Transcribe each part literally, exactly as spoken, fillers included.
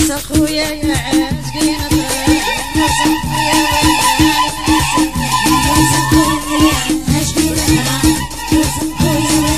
يوصل خويا يا عاشقين الطريق يوصل خويا يوصل خويا يا عاشقين الطريق يوصل خويا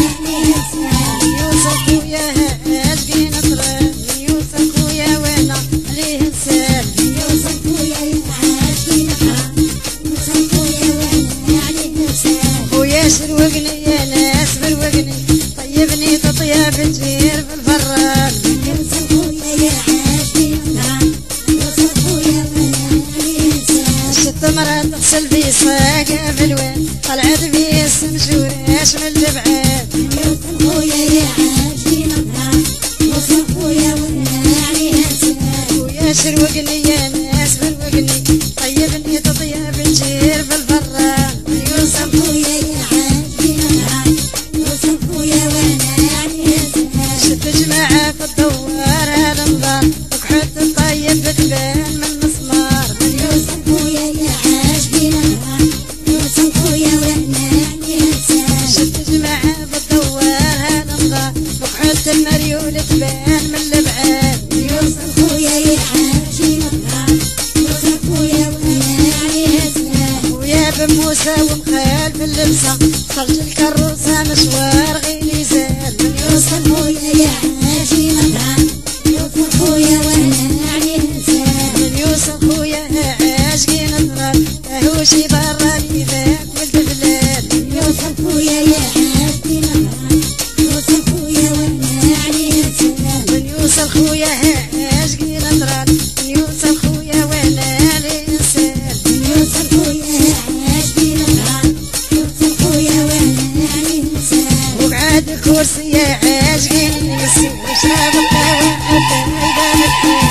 يوصل خويا عاشقين الطريق يوصل خويا وانا عليه نسال يوصل خويا يا عاشقين الطريق يوصل خويا وانا عليه نسال خويا شروقني يا ناس بروقني طيبني تطيب تجير في الفران يوصل خويا يا عاشقين الطريق يوصل خويا وانا عليه نسال شت مرة تغسل بيصاقة في الواد طلعت بيس مشوراش من البعاد يوصل خويا يا عاشقين الطريق يوصل خويا وانا عليه نسال خويا شروقني يا ناس بروقني طيبني تطيب تجير في الفران يوصل خويا يا عاشقين الطريق يوصل خويا وانا عليه نسال شت جماعة في الدوار هالنظار وكحوت الطيب تبان من مسمار يوصل خويا يا عاشقين الطريق يوصل خويا وانا عليه نسال شت جماعة في الدوار هالنظار وكحوت المريول تبان من البعاد يوصل خويا يا عاشقين الطريق يوصل خويا وانا عليه نسال خويا بموسى ومخال في اللبسة خرج الكروسة مشوار غير يزال يوصل خويا يا عاشقين الطريق يوصل خويا وانا عليه نسال يوصل خويا عاشقين الطريق هوشي براني ذاك ولد بلال يوصل خويا يا عاشقين الطريق يوصل خويا وانا عليه نسال يوصل خويا عاشقين الطريق يوصل خويا وانا عليه نسال يوصل خويا عاشقين الطريق يوصل خويا وانا عليه نسال وقعد كرسي يا عاشقين يسير شراب القهوة حتى يبان الحال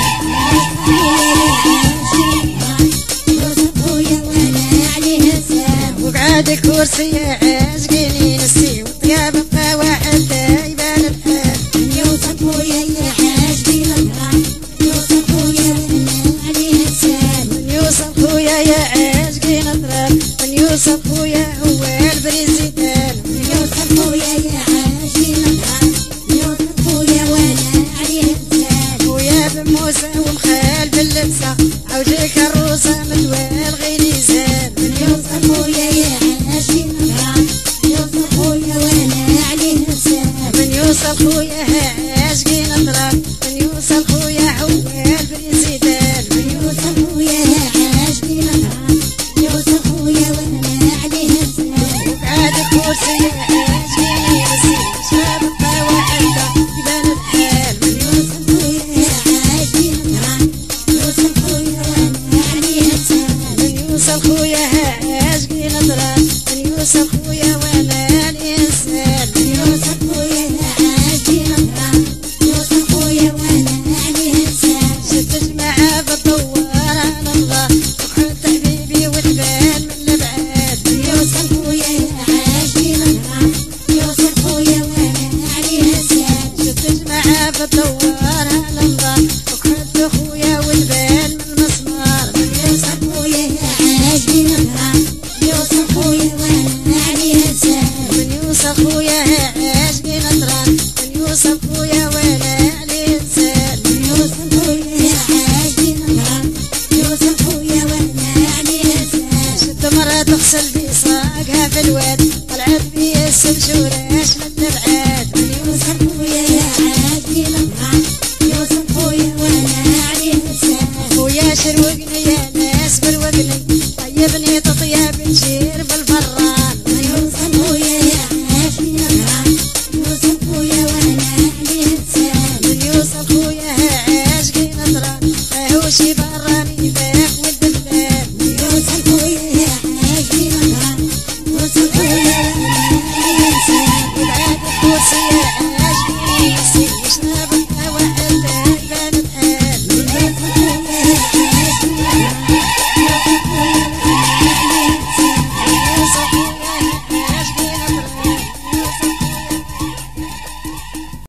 يوصل خويا وانا عليه نسال وقعد كرسي يا عاشقين ينسي وطياب القهوة حتى يبان الحال يوصل خويا يا عاشقين الطريق يوصل خويا وانا عليه نسال يوصل خويا يا عاشقين الطريق يوصل خويا هو البريزيدان يوصل خويا يا عاشقين الطريق يوصل خويا وانا عليه نسال خويا بموسى ومخال باللبسة عوجك الروسة متوال غير يزال يوصل خويا يا عاشقين الطريق يوصل خويا وانا عليه نسال من يوصل خويا عاشقين الطريق من يوصل خويا هو البريزيدان يوصل خويا عاشقين الطريق يوصل خويا وانا عليه نسال وقعد كرسي عاشقين يسير شراب القهوة حتى يبان الحال يوصل خويا عاشقين الطريق يوصل خويا وانا عليه نسال يوصل خويا عاشقين الطريق يوصل خويا